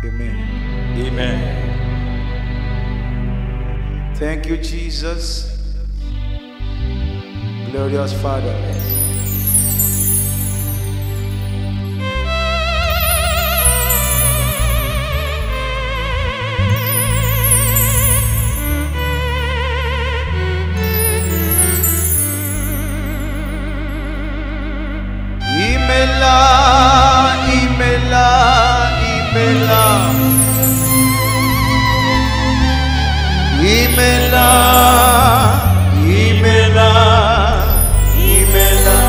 Amen. Amen. Thank you, Jesus. Glorious Father. Imela, Imela, Imela, Imela, Imela, Imela,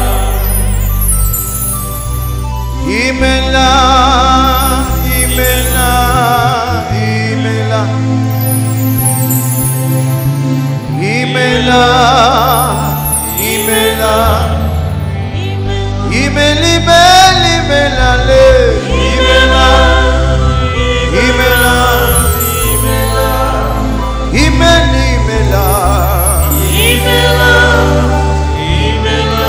Imela, Imela, Imela, Imela, Imela. Imeli meli melale, imela, imela, imela, imeli mela, imela, imela,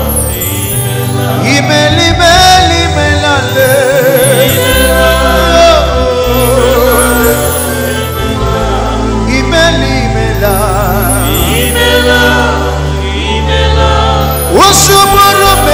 imeli meli melale, imeli mela, imela, imela, usuburu me.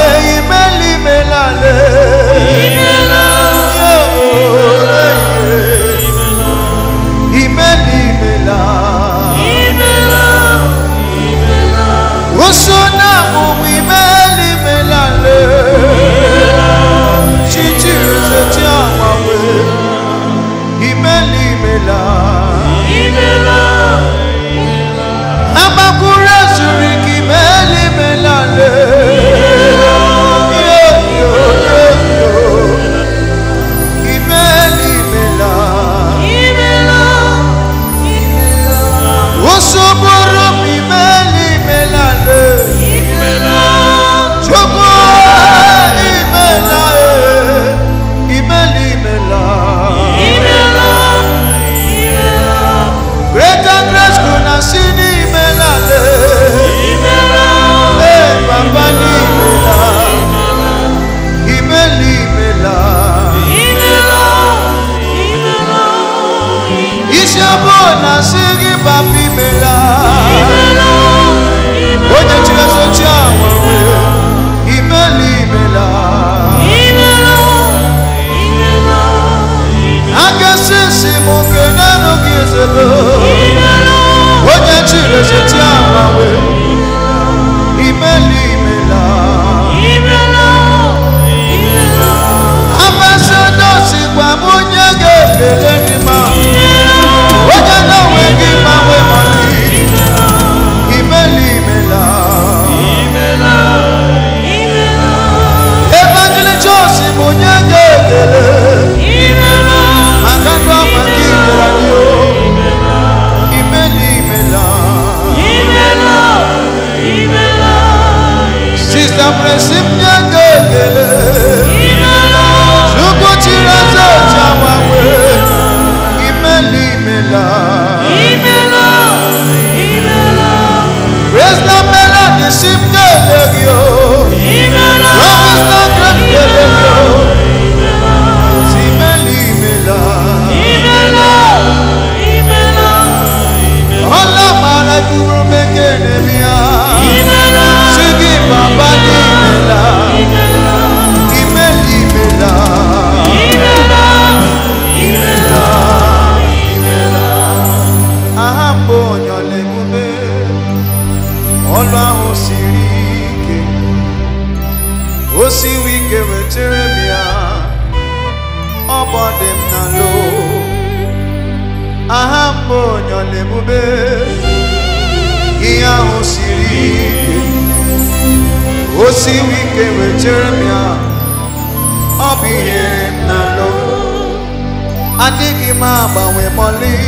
Adigi ma bawe moli,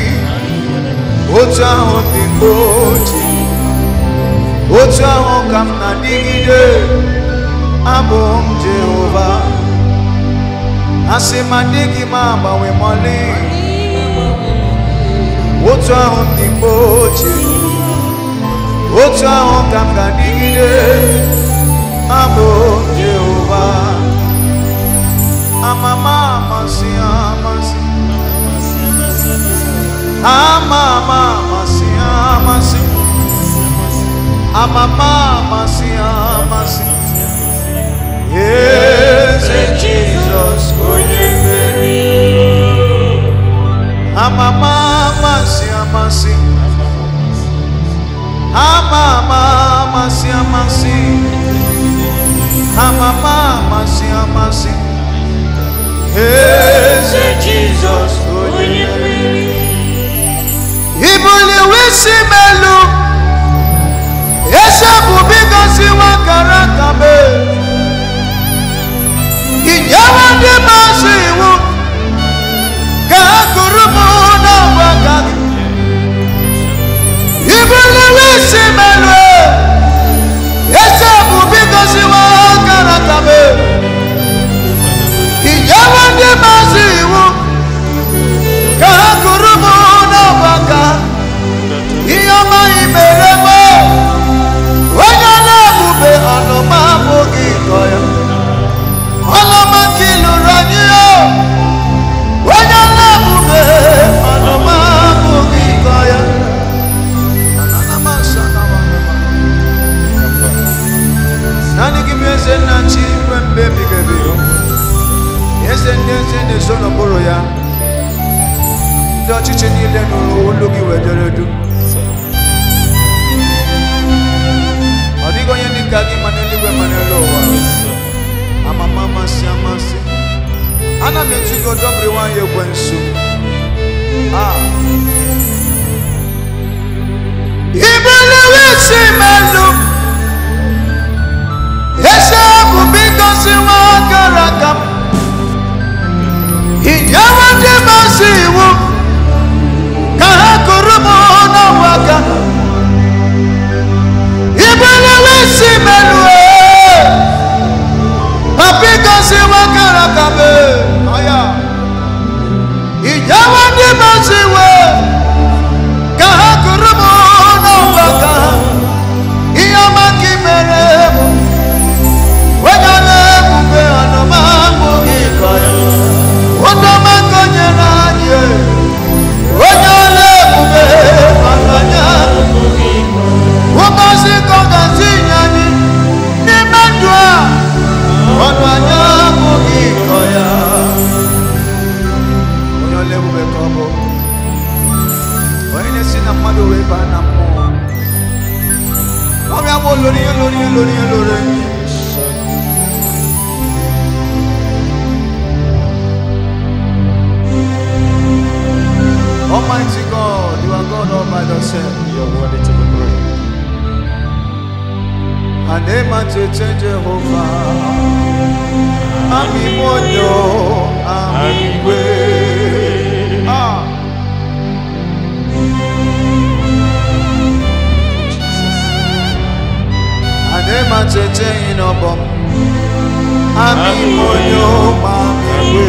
ocha hoti kochi, ocha hokam na digide, abom Jehovah. Asima digi ma bawe moli, ocha hoti kochi, ocha hokam na digide, abom Jehovah. Amama amasi amasi. Amama masi amasi. Amama masi amasi. Yes, Jesus, Amama masi amasi. Amama masi amasi. Amama masi amasi. Yes, Jesus, Ibuli wisi melu. Yesha bubiga siwa karakabe. Inyawa di masiwu. Kakurumu na wakati. Ibuli wisi melu. Yesha bubiga siwa karakabe. Inyawa di masiwu. Kakurumu na wakati. Iyama imeremo. Wanyana bube anoma bogi koya. Anoma kilu ranyo. Wanyana bube anoma bogi koya. Anama sanama. Nani kimyese nachi wembe bigebe. Yese nese nesono boro ya. Ndo chiche nile nuru ulugi wederedu. Odigo yendi kagi maneliwe manelowa. Amama si amasi. Ana metugo dobri wanye wensu. Ibele wisi melu. Yesha kubiko si wakarakam. Inyawa di masiwu. Kahakurumu na waka. Ibele wisi melwe. Papika si wakarakabe. Aya. Ijawa di masiwe. Kahakurumu na waka. Iyama kimeremu. Wanyale mube anoma mugikoya. Wandama konye nanye. Wanyale mube ananya mugikoya. Wamasi kongansi nyani. Nimendwa. Wanyanya mugikoya. Wanyale mube kobo. Wanyane sina madu weba na mo. Wanyamo lori. Almighty God, you are God all by yourself. You are worthy to be praised. Anema tete Jehovah. Ami monyo, ami we. Anema tete inobom. Ami monyo, ami we.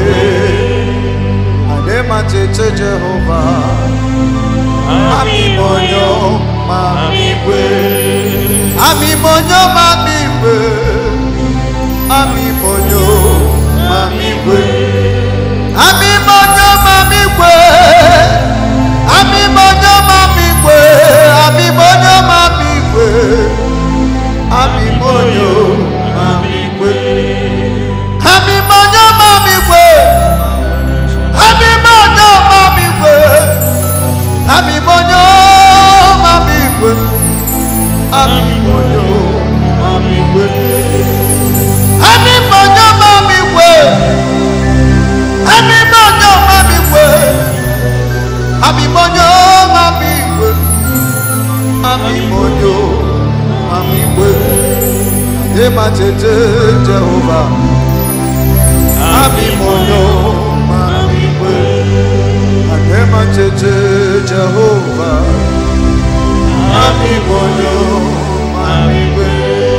Anema tete Jehovah. Ami monyo, ami we. Ami monyo, ami we. Ami monyo, ami we. Ami monyo, ami we. Ami monyo, ami we. Ami monyo, ami we. Ami monyo, ami we. Ami monyo, ami we. Ami monyo, ami we. Ami monyo, ami we. Ami monyo, ami we. Ami monyo, ami we. Ami monyo, ami we. Ami monyo, ami we. Ami monyo, ami we. Ema tete Jehovah. Ami monyo, ami we. Ema tete Jehovah. Ami monyo, ami we.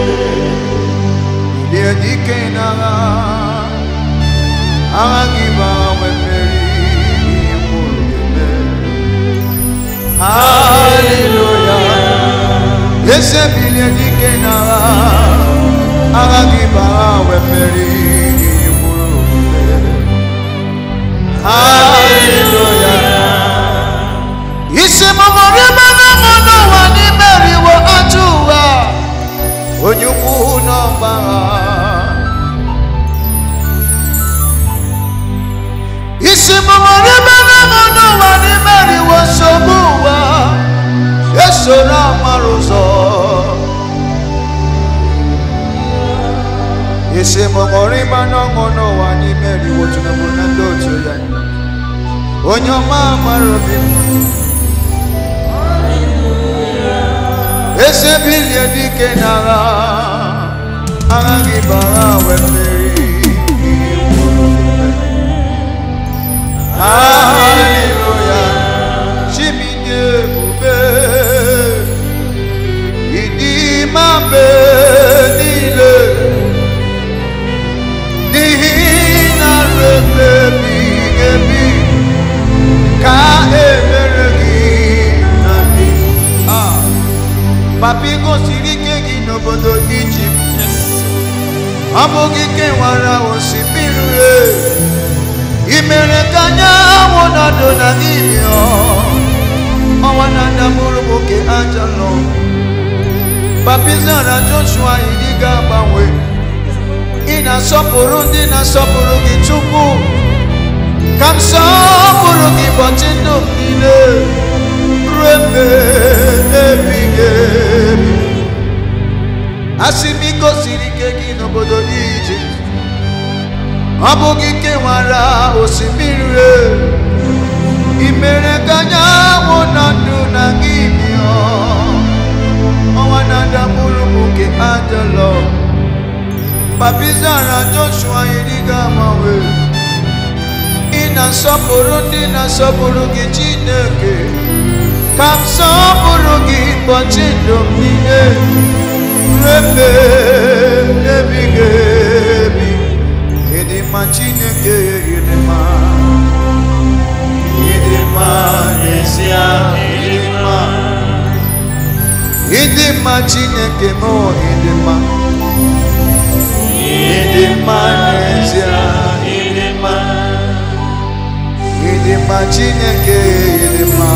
Ile dike nara. Arangiba wemeri murugeme. Hallelujah. Yese bile dike nara. Arangiba wemeri murugeme. Hallelujah. Isimumori Banamono Wani Mary was so bua. Yes, so Ramaruzo. Isimumori Banamono Wani Mary was to the Monando to them. On your mama, Robin. Ese billion dikenara. Angibara when Mary. Hallelujah. Shimine bube. Idi mabe nile. Nihina rebebi gebi. Ka emeregi nani. Papi go sirike ginobodo Egypt. Amogi ke wara osibirure. Imere kanya wona dona gibio. Awana ndamuru boke ajalo. Papi zara Joshua idiga bawe. Ina sopuru dina sopuru gichuku. Kam sopuru gibotindo mine. Rebe ebige. Asimiko sirike ginobodo Egypt. Abugi kewara osimire. Imere kanya wonandu nangibio. Owananda murubuke angelo. Papizara Joshua iriga mawe. Ina sopuru dina sopuru gichineke. Kam sopuru gibochindo mine. Rebe ebigebi. Idima Chineke Idima Nesia Idima Chineke mo Idima Nesia Idima Chineke Idima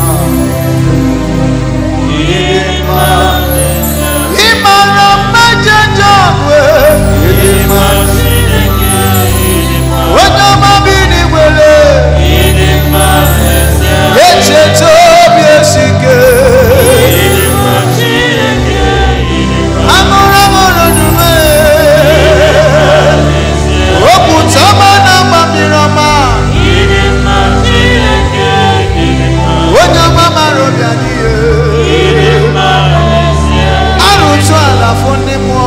Imara Majajwe Idima Wajama bini wele Eche tobi esike Amora moro dume Okutama na mamirama Wajama maro bianiye Arutu ala fundi mo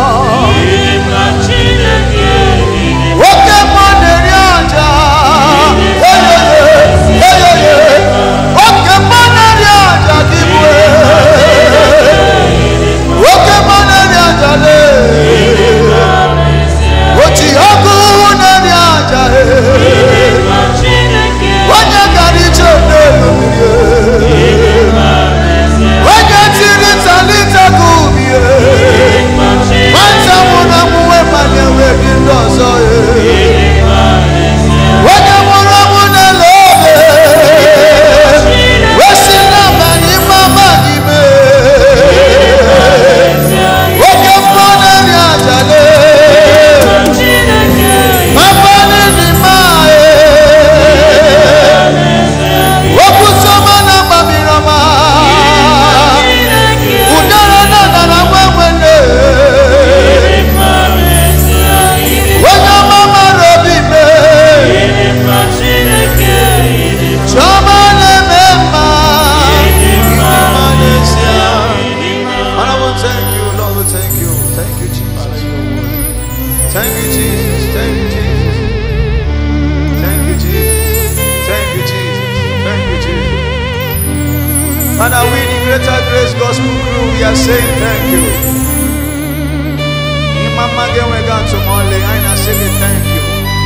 Father, we the Greater Grace Gospel Crew, we are saying thank you. Imama gewe ganto mole, I say thank you.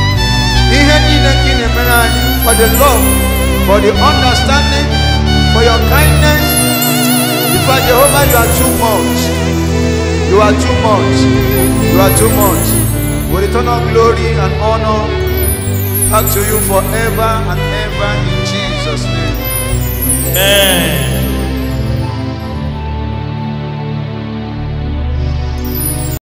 For the love, for the understanding, for your kindness. Before Jehovah, you are too much. You are too much. You are too much. We return all glory and honor back to you forever and ever in